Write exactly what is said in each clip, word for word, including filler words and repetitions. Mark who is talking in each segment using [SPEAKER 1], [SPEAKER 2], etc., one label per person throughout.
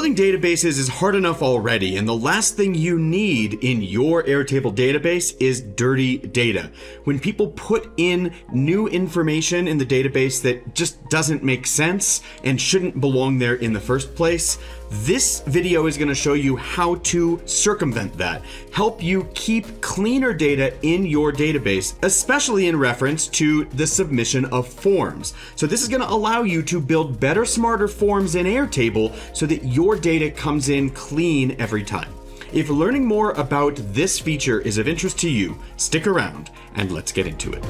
[SPEAKER 1] Building databases is hard enough already, and the last thing you need in your Airtable database is dirty data. When people put in new information in the database that just doesn't make sense and shouldn't belong there in the first place, this video is going to show you how to circumvent that, help you keep cleaner data in your database, especially in reference to the submission of forms. So this is going to allow you to build better, smarter forms in Airtable so that your data comes in clean every time. If learning more about this feature is of interest to you, stick around and let's get into it.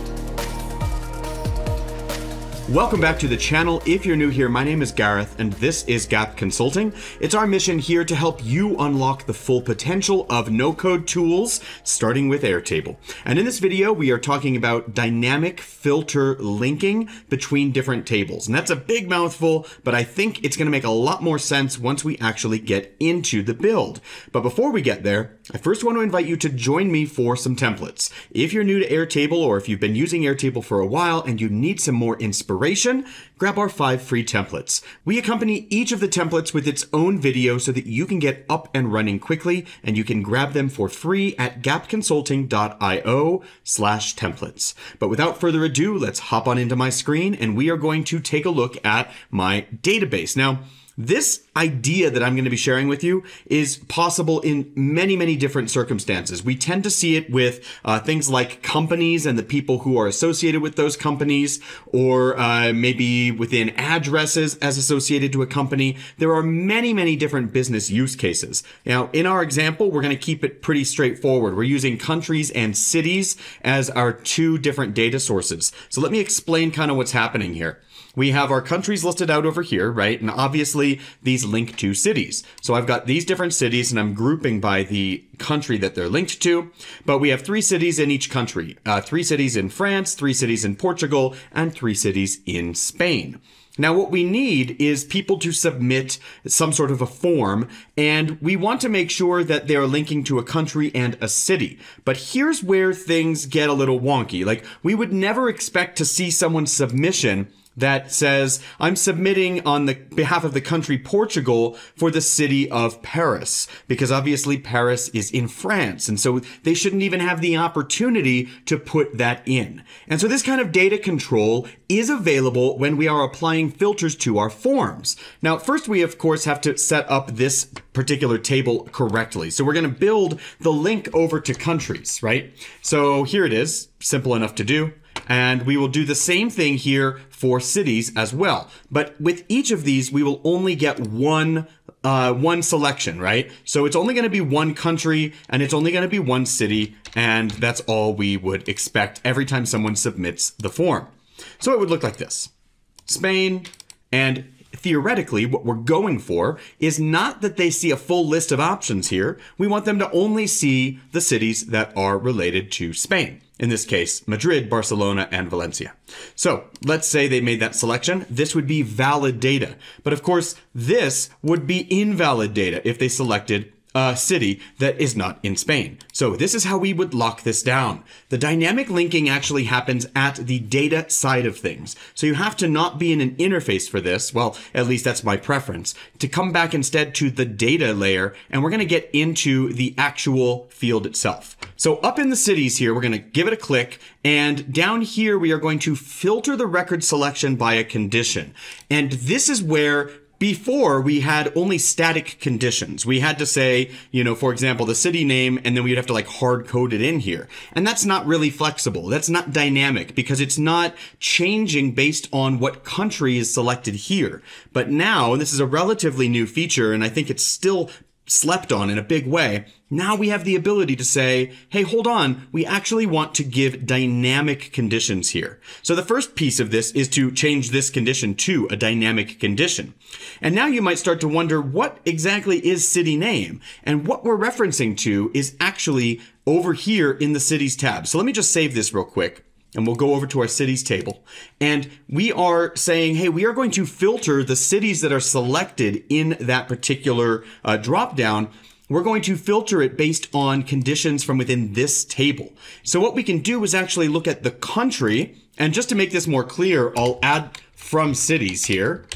[SPEAKER 1] Welcome back to the channel. If you're new here, my name is Gareth and this is Gap Consulting. It's our mission here to help you unlock the full potential of no-code tools, starting with Airtable. And in this video, we are talking about dynamic filter linking between different tables. And that's a big mouthful, but I think it's going to make a lot more sense once we actually get into the build. But before we get there, I first want to invite you to join me for some templates. If you're new to Airtable or if you've been using Airtable for a while and you need some more inspiration, grab our five free templates. We accompany each of the templates with its own video so that you can get up and running quickly, and you can grab them for free at gapconsulting.io slash templates. But without further ado, let's hop on into my screen and we are going to take a look at my database. Now, this idea that I'm going to be sharing with you is possible in many, many different circumstances. We tend to see it with uh, things like companies and the people who are associated with those companies, or uh, maybe within addresses as associated to a company. There are many, many different business use cases. Now, in our example, we're going to keep it pretty straightforward. We're using countries and cities as our two different data sources. So let me explain kind of what's happening here. We have our countries listed out over here, right? And obviously these link to cities. So I've got these different cities and I'm grouping by the country that they're linked to. But we have three cities in each country, uh, three cities in France, three cities in Portugal, and three cities in Spain. Now, what we need is people to submit some sort of a form, and we want to make sure that they're linking to a country and a city. But here's where things get a little wonky. Like, we would never expect to see someone's submission that says, I'm submitting on the behalf of the country Portugal for the city of Paris, because obviously Paris is in France. And so they shouldn't even have the opportunity to put that in. And so this kind of data control is available when we are applying filters to our forms. Now, first we of course have to set up this particular table correctly. So we're going to build the link over to countries, right? So here it is, simple enough to do. And we will do the same thing here for cities as well. But with each of these, we will only get one uh, one selection, right? So it's only going to be one country and it's only going to be one city. And that's all we would expect every time someone submits the form. So it would look like this. Spain, and theoretically, what we're going for is not that they see a full list of options here. We want them to only see the cities that are related to Spain. In this case, Madrid, Barcelona, and Valencia. So let's say they made that selection. This would be valid data. But of course, this would be invalid data if they selected a city that is not in Spain. So this is how we would lock this down. The dynamic linking actually happens at the data side of things. So you have to not be in an interface for this. Well, at least that's my preference, to come back instead to the data layer. And we're going to get into the actual field itself. So up in the cities here, we're going to give it a click. And down here, we are going to filter the record selection by a condition. And this is where before, we had only static conditions. We had to say, you know, for example, the city name, and then we'd have to like hard code it in here. And that's not really flexible. That's not dynamic because it's not changing based on what country is selected here. But now, this is a relatively new feature, and I think it's still slept on in a big way. Now we have the ability to say, hey, hold on, we actually want to give dynamic conditions here. So the first piece of this is to change this condition to a dynamic condition. And now you might start to wonder, what exactly is city name? And what we're referencing to is actually over here in the cities tab. So let me just save this real quick. And we'll go over to our cities table. And we are saying, hey, we are going to filter the cities that are selected in that particular uh, dropdown. We're going to filter it based on conditions from within this table. So what we can do is actually look at the country. And just to make this more clear, I'll add from cities here.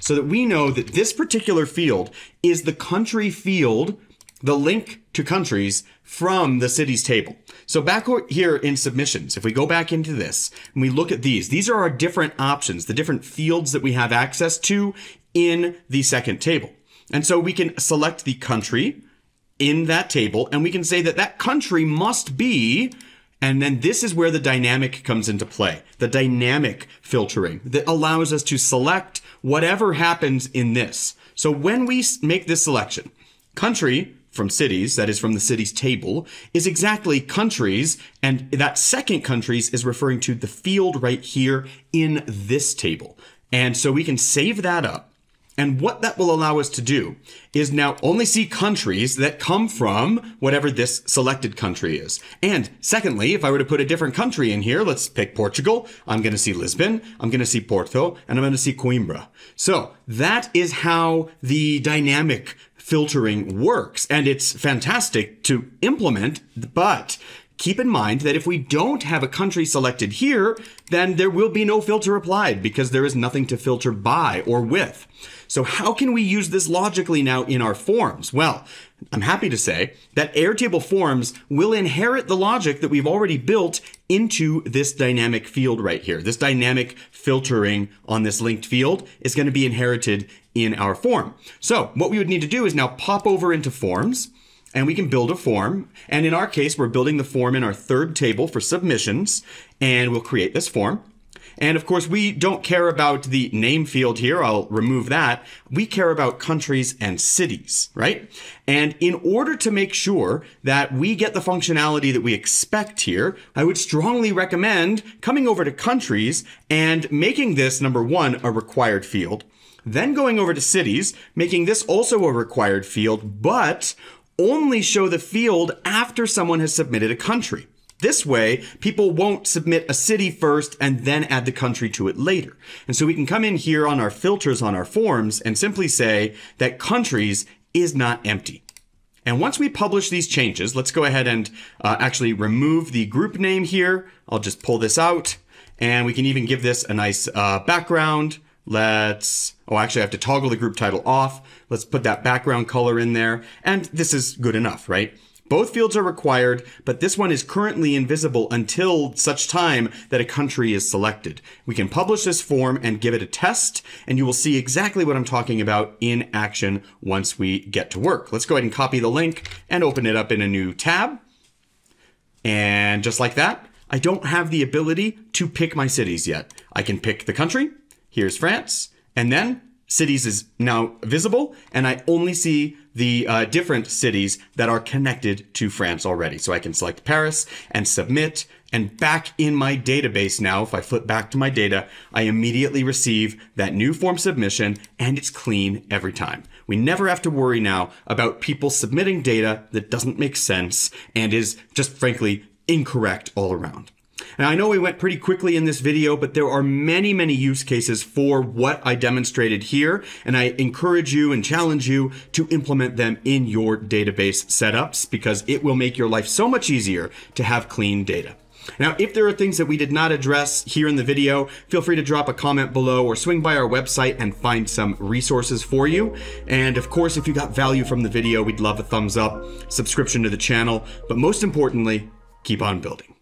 [SPEAKER 1] so that we know that this particular field is the country field, the link to countries from the cities table. So back here in submissions, if we go back into this and we look at these, these are our different options, the different fields that we have access to in the second table. And so we can select the country in that table, and we can say that that country must be, and then this is where the dynamic comes into play, the dynamic filtering that allows us to select whatever happens in this. So when we make this selection, country from cities, that is from the cities table, is exactly countries, and that second countries is referring to the field right here in this table. And so we can save that up. And what that will allow us to do is now only see countries that come from whatever this selected country is. And secondly, if I were to put a different country in here, let's pick Portugal, I'm going to see Lisbon, I'm going to see Porto, and I'm going to see Coimbra. So that is how the dynamic filtering works. And it's fantastic to implement, but keep in mind that if we don't have a country selected here, then there will be no filter applied because there is nothing to filter by or with. So how can we use this logically now in our forms? Well, I'm happy to say that Airtable forms will inherit the logic that we've already built into this dynamic field right here. This dynamic filtering on this linked field is going to be inherited in our form. So what we would need to do is now pop over into forms, and we can build a form. And in our case, we're building the form in our third table for submissions, and we'll create this form. And of course, we don't care about the name field here. I'll remove that. We care about countries and cities, right? And in order to make sure that we get the functionality that we expect here, I would strongly recommend coming over to countries and making this, number one, a required field. Then going over to cities, making this also a required field, but only show the field after someone has submitted a country. This way, people won't submit a city first and then add the country to it later. And so we can come in here on our filters on our forms and simply say that countries is not empty. And once we publish these changes, let's go ahead and uh, actually remove the group name here. I'll just pull this out, and we can even give this a nice uh, background. Let's, oh, actually I have to toggle the group title off. Let's put that background color in there. And this is good enough, right? Both fields are required, but this one is currently invisible until such time that a country is selected. We can publish this form and give it a test, and you will see exactly what I'm talking about in action once we get to work. Let's go ahead and copy the link and open it up in a new tab. And just like that, I don't have the ability to pick my cities yet. I can pick the country. Here's France, and then cities is now visible, and I only see the uh, different cities that are connected to France already. So I can select Paris and submit, and back in my database now, if I flip back to my data, I immediately receive that new form submission, and it's clean every time. We never have to worry now about people submitting data that doesn't make sense and is just frankly incorrect all around. Now, I know we went pretty quickly in this video, but there are many, many use cases for what I demonstrated here, and I encourage you and challenge you to implement them in your database setups because it will make your life so much easier to have clean data. Now, if there are things that we did not address here in the video, feel free to drop a comment below or swing by our website and find some resources for you. And of course, if you got value from the video, we'd love a thumbs up, subscription to the channel, but most importantly, keep on building.